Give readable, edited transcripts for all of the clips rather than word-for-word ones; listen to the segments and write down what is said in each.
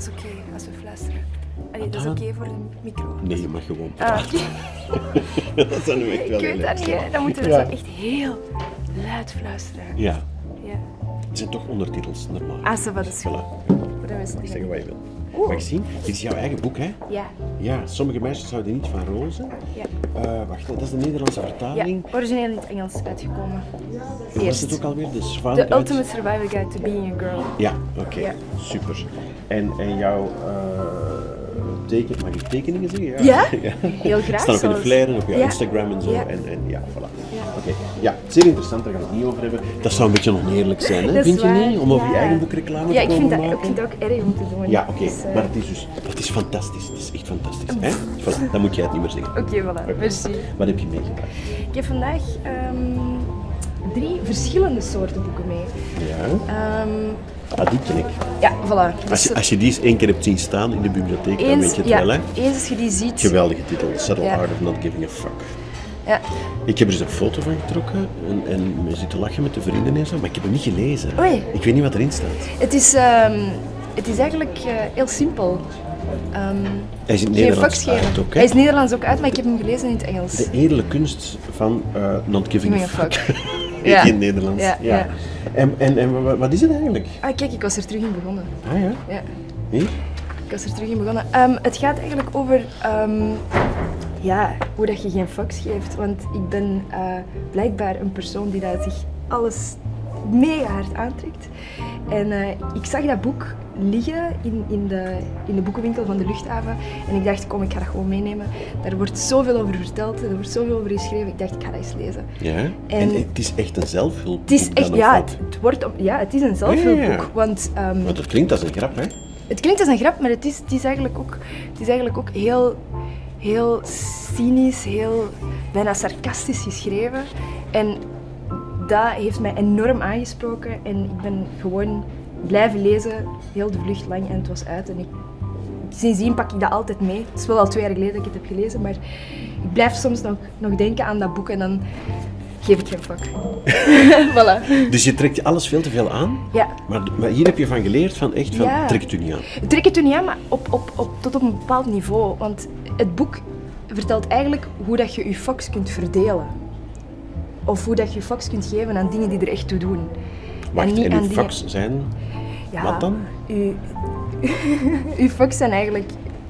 is oké als we fluisteren. Allee, dat is oké voor de micro. Nee, je mag gewoon praten. Dat zijn nu echt wel Ik weet dat niet, hè. Dan moeten we zo echt heel luid fluisteren. Ja. Ja. Het zijn toch ondertitels, normaal. Dat is goed. Voilà. Voor de mensen Mag die zeggen dat wat je wil. Mag ik zien? Dit is jouw eigen boek, hè? Ja. Ja, sommige meisjes houden niet van rozen. Ja. Wacht, dat is de Nederlandse vertaling. Ja, origineel in het Engels uitgekomen. Hoe was het ook alweer? De zwaan The uit... Ultimate Survival Guide to Being a Girl. Ja, oké. Ja. Super. En jouw mag ik tekeningen zeggen? Ja? Heel graag Staan ook in de zelfs. flyer en op jouw Ja. Instagram en zo. Ja. En ja, voilà. Ja. Oké. Ja, zeer interessant, daar gaan we het niet over hebben. Dat zou een beetje oneerlijk zijn, hè? Dat is Vind je waar. niet? Om over je Ja. eigen boek reclame Ja, te ik komen vind, dat, maken? ik vind het ook erg om te doen. Ja, oké. Dus, Maar het is fantastisch. Het is echt fantastisch. Hè? Voilà, dan moet jij het niet meer zeggen. Oké, voilà. Merci. Wat heb je meegebracht? Ik heb vandaag 3 verschillende soorten boeken mee. Ja, die ken ik. Ja, voilà. Dus Als je die eens 1 keer hebt zien staan in de bibliotheek, dan weet je het wel, hè? eens als je die ziet. Geweldige titel. Subtle Ja. Art of Not Giving a Fuck. Ja. Ik heb er eens een foto van getrokken en we zitten lachen met de vrienden en zo, maar ik heb hem niet gelezen. Oei. Ik weet niet wat erin staat. Het is eigenlijk heel simpel. Hij is in het Geen Nederlands fucks geven. uit ook, hè? Hij is Nederlands ook uit, maar ik heb hem gelezen in het Engels. De edele kunst van Not Giving a Giving a Fuck. fuck. In Ja. het Nederlands. Ja, ja. En wat is het eigenlijk? Ah, kijk, ik was er terug in begonnen. Ah ja, Ja. hier? Ik was er terug in begonnen. Het gaat eigenlijk over hoe dat je geen fucks geeft. Want ik ben blijkbaar een persoon die dat zich alles mega hard aantrekt. En ik zag dat boek liggen in de boekenwinkel van de luchthaven. En ik dacht, kom, ik ga dat gewoon meenemen. Daar wordt zoveel over verteld, er wordt zoveel over geschreven. Ik dacht, ik ga dat eens lezen. Ja, En het is echt een zelfhulpboek. Het is echt, dan, ja, of wat? het is een zelfhulpboek. Ja. Want Want het klinkt als een grap, hè? het klinkt als een grap, maar het is eigenlijk ook heel cynisch, heel bijna sarcastisch geschreven. En dat heeft mij enorm aangesproken en ik ben gewoon blijven lezen, heel de vlucht lang en het was uit. En sindsdien pak ik dat altijd mee. Het is wel al 2 jaar geleden dat ik het heb gelezen, maar ik blijf soms nog denken aan dat boek en dan geef ik geen fuck. Voilà. Dus je trekt alles veel te veel aan, Ja. maar hier heb je van geleerd, van echt van, Ja. trek het u niet aan. Trek het er niet aan, maar tot op een bepaald niveau. Want het boek vertelt eigenlijk hoe dat je je fucks kunt verdelen. Of hoe dat je fucks kunt geven aan dingen die er echt toe doen. Wacht, niet en aan uw dingen- fax zijn... Ja, Wat dan? Uw fucks zijn eigenlijk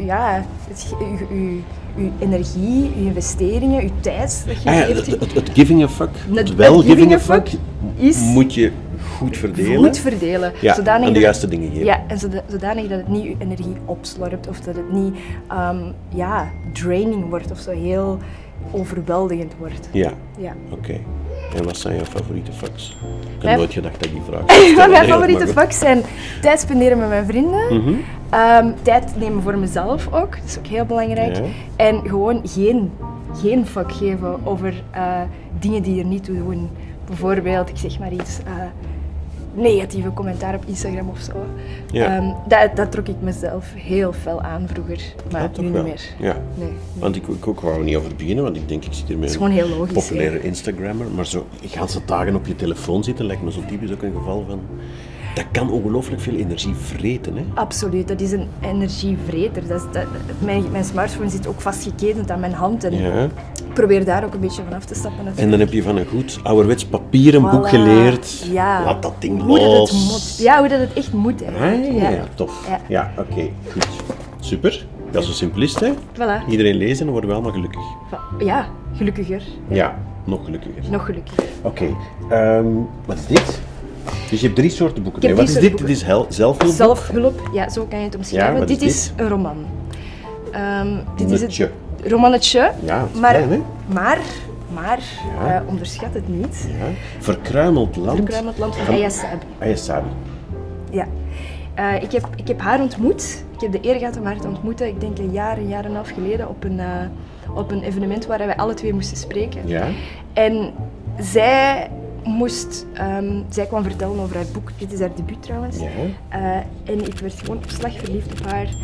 uw energie, uw investeringen, uw tijd dat je Ah ja, geeft. het giving a fuck, het Het wel giving giving a a fuck, is moet je goed verdelen. Goed verdelen. Ja, zodanig aan de dat- juiste dingen geven. Ja, en zodanig dat het niet uw energie opslorpt of dat het niet draining wordt of zo heel overweldigend wordt. Ja, Ja. oké. En wat zijn jouw favoriete fucks? Ik had Mijn- nooit gedacht dat ik die vraag zou stellen. Mijn Nee, favoriete maar goed. fucks zijn tijd spenderen met mijn vrienden, Mhm. tijd nemen voor mezelf ook, dat is ook heel belangrijk. Ja. En gewoon geen fuck geven over dingen die er niet toe doen. Bijvoorbeeld, ik zeg maar iets, negatieve commentaar op Instagram of zo. Ja. Dat trok ik mezelf heel fel aan vroeger, maar Ja, toch nu wel. niet meer. Ja. Nee. Want ik ook wou er niet over beginnen, want ik denk, ik zit hier met is gewoon heel logisch, populaire hè. Instagrammer, maar zo ganse dagen op je telefoon zitten lijkt me zo typisch ook een geval van... Dat kan ongelooflijk veel energie vreten, hè? Absoluut, dat is een energievreter. Mijn smartphone zit ook vastgeketend aan mijn hand en Ja. ik probeer daar ook een beetje van af te stappen natuurlijk. En dan heb je van een goed ouderwets papieren boek Voilà. geleerd. Ja. Laat dat ding Hoe los. dat het moet. Ja, hoe dat het echt moet. Eigenlijk. Ja, tof. Ja. Ja, oké, goed. Super. Dat is zo simplist, hè? Voilà. Iedereen lezen en dan worden we allemaal gelukkig. Ja, gelukkiger. Ja, nog gelukkiger. Nog gelukkiger. Oké, wat is dit? Dus je hebt 3 soorten boeken. Ik heb Nee, wat is 3 dit? soorten Dit is zelfhulpboek? Zelfhulp, ja, zo kan je het omschrijven. Ja, wat is dit is een roman. Dit is Netje. het romannetje, Ja, dat is maar, klein, hè? maar Ja. onderschat het niet. Ja. Verkruimeld land. Verkruimeld land van Aya Sabi. Aya Sabi. Ja. Ik heb haar ontmoet. Ik heb de eer gehad om haar te ontmoeten, ik denk een jaar en een half geleden, op een evenement waar wij alle 2 moesten spreken. Ja. En zij kwam vertellen over haar boek. Dit is haar debuut trouwens. Ja. En ik werd gewoon op slag verliefd op haar.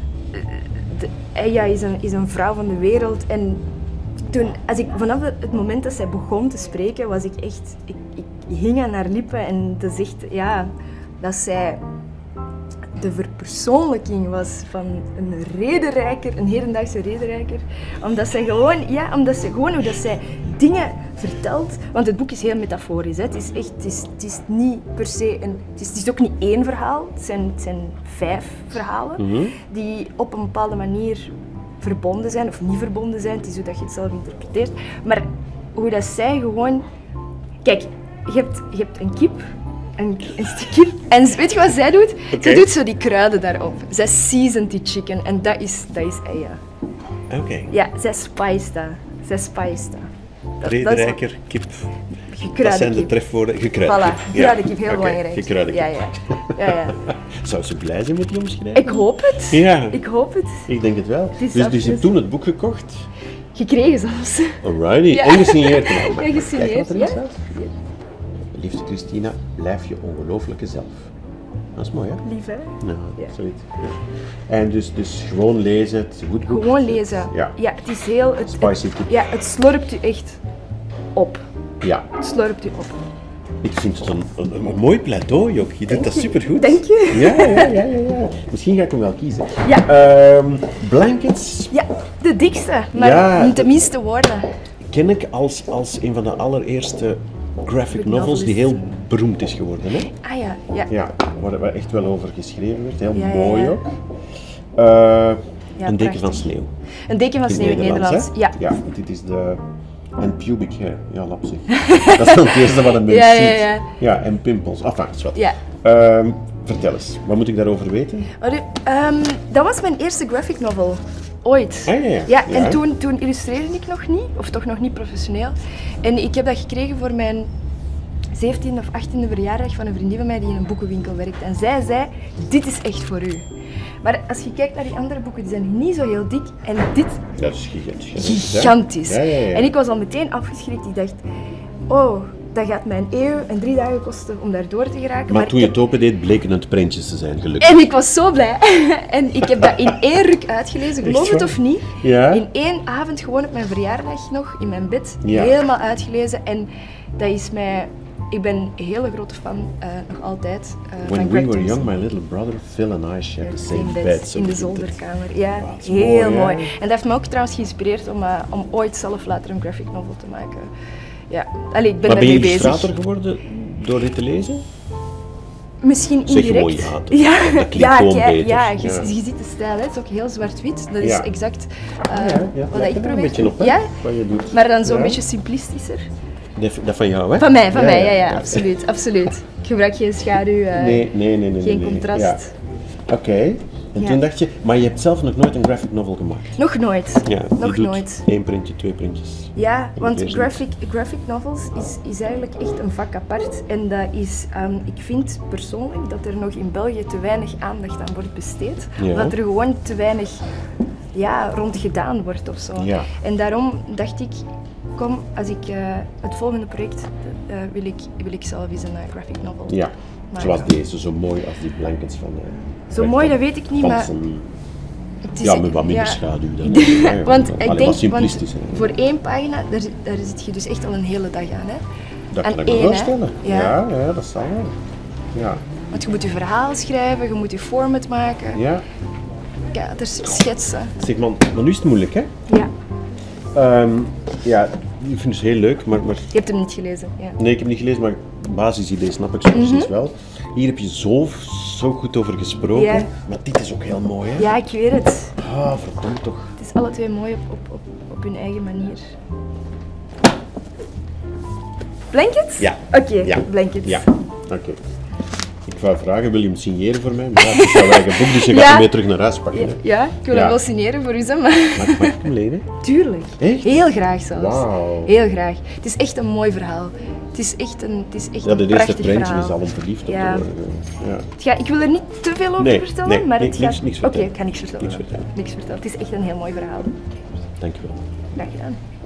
Aya is een vrouw van de wereld. En vanaf het moment dat zij begon te spreken, was ik echt... Ik hing aan haar lippen en dat is echt... Ja, dat zij de verpersoonlijking was van een redenrijker, een hedendaagse redenrijker. Omdat ze gewoon, hoe dat zij dingen vertelt, want het boek is heel metaforisch. Hè. Het is niet per se het is ook niet één verhaal, het zijn 5 verhalen die op een bepaalde manier verbonden zijn of niet verbonden zijn. Het is hoe dat je het zelf interpreteert. Maar hoe dat zij gewoon... Kijk, je hebt een kip, een stuk kip. En weet je wat zij doet? Okay. Zij doet zo die kruiden daarop. Zij seasont die chicken en dat is Eya. Oké. Ja, zij spiced dat. Zij spiced dat. Rederijker, kip. Gekruide Dat zijn de kip. trefwoorden. Gekruide Voilà, kip. gekruide kip, heel Oké, belangrijk. gekruide kip. Ja. Zou ze blij zijn met die omschrijving? Ik hoop het. Ja. Ik hoop het. Ik denk het wel. is Dus je absoluut- hebt toen het boek gekocht. Gekregen zelfs. Alrighty. Ja. En gesigneerd. Nou, mag Ja, ik gesigneerd, kijken wat erin ja. staat? Liefste Christina, blijf je ongelooflijke zelf. Dat is mooi, hè? Lief, hè? Ja, Ja. zoiets. Ja. En dus gewoon lezen, het is een goed boek. Gewoon lezen. Ja. Ja, het is heel... Spicy kip. Ja, het slorpt u echt op. Ja. Het slorpt u op. Ik vind het een mooi pleidooi ook. Je doet dat supergoed. Denk je? Ja. Misschien ga ik hem wel kiezen. Ja. Blankets Ja, de dikste, maar Ja. niet de minste woorden. ken ik als een van de allereerste graphic novels die heel beroemd is geworden. Hè? Ah ja. Ja, waar echt wel over geschreven werd. Heel Ja, mooi ja. ook. Een deken prachtig. van sneeuw. Een deken van sneeuw in het Nederlands. hè? Ja. Ja, dit is de... En pubic hair. Ja, lapsig. Dat is dan het eerste wat een mens Ja, ziet. Ja, en pimpels. Enfin, dat is wat. Ja. Vertel eens, wat moet ik daarover weten? Dat was mijn eerste graphic novel. Ooit. Ah, ja. Ja, en Ja. toen illustreerde ik nog niet, of toch nog niet professioneel. En ik heb dat gekregen voor mijn 17e of 18e verjaardag van een vriendin van mij die in een boekenwinkel werkt. En zij zei, dit is echt voor u. Maar als je kijkt naar die andere boeken, die zijn niet zo heel dik. En dit Dat is gigantisch. gigantisch. Ja. En ik was al meteen afgeschrikt. Ik dacht, oh, dat gaat mij een eeuw en 3 dagen kosten om daar door te geraken. Maar toen je ik het opendeed, bleken het prentjes te zijn, gelukkig. En ik was zo blij. En ik heb dat in 1 ruk uitgelezen, geloof Echt het waar? of niet. Ja? In 1 avond, gewoon op mijn verjaardag nog, in mijn bed, Ja. helemaal uitgelezen. En dat is mij... Ik ben een hele grote fan, nog altijd, van When we Greg were Thompson. young, my little brother Phil and I shared the same In bed. zo in de begint het. zolderkamer. Ja, Wauw, dat is heel mooi, hè? mooi. En dat heeft me ook trouwens geïnspireerd om ooit zelf later een graphic novel te maken. Ja, allee, ik ben Maar ben je daarmee bezig. illustrator geworden door dit te lezen? Misschien Zeg indirect. mooi ja, toch? Dat klinkt gewoon beter. Ja, je Ja. ziet de stijl, hè. Het is ook heel zwart-wit. Dat is Ja. exact wat lijkt ik er probeer een beetje te op, hè, Ja, wat je doet. maar dan zo'n Ja. beetje simplistischer. Dat van jou, hè? Van mij, ja, absoluut, absoluut. Ik gebruik geen schaduw, Nee. geen contrast. Ja. Oké. En Ja. toen dacht je, maar je hebt zelf nog nooit een graphic novel gemaakt. Nog nooit. Ja, Nog je doet nooit. 1 printje, 2 printjes. Ja, want lezen. graphic novels is eigenlijk echt een vak apart. En dat is, ik vind persoonlijk dat er nog in België te weinig aandacht aan wordt besteed. Ja. Omdat er gewoon te weinig rond gedaan wordt of zo. Ja. En daarom dacht ik, kom, als ik het volgende project wil ik zelf eens een graphic novel Ja, maken. zoals deze, zo mooi als die blankets van... Zo mooi, dat weet ik niet, maar... Thompson. het is- Ja, met wat minder schaduw dan... Want Allee, ik wat denk, simplistisch. want hè. voor 1 pagina, daar zit je dus echt al een hele dag aan. Hè? Dat aan kan ik me één, hè. voorstellen. Ja. Ja, dat zal wel. Ja. Want je moet je verhaal schrijven, je moet je format maken, Ja. kaders schetsen. Zeg maar nu is het moeilijk, hè? Ja, Ja, ik vind het heel leuk, maar... je hebt hem niet gelezen. Ja. Nee, ik heb niet gelezen, maar het basisidee snap ik zo Mhm. precies wel. Hier heb je zo goed over gesproken, Ja. maar dit is ook heel mooi, hè? Ja, ik weet het. Ah, verdomd toch. Het is alle twee mooi op hun eigen manier. Blanket? Ja. Oké, Ja. blanket. Ja, oké. Ik wou vragen, wil je hem signeren voor mij? Maar ja, het is jouw eigen boek, dus je gaat Ja. hem mee terug naar huis pakken. Hè? Ja, ik wil Ja. hem wel signeren voor u, hè, maar... Mag ik hem lenen? Tuurlijk. Echt? Heel graag zelfs. Wauw. Heel graag. Het is echt een mooi verhaal. Het is echt een Ja, de een eerste prachtig prentje verhaal. is al om verliefd op Ja. te worden. Ja. Ik wil er niet te veel over Nee, vertellen, nee, maar nee, het gaat... niks Oké, vertellen. ik ga niks vertellen. Niks vertellen. Niks vertellen. Het is echt een heel mooi verhaal. Dankjewel. Graag gedaan.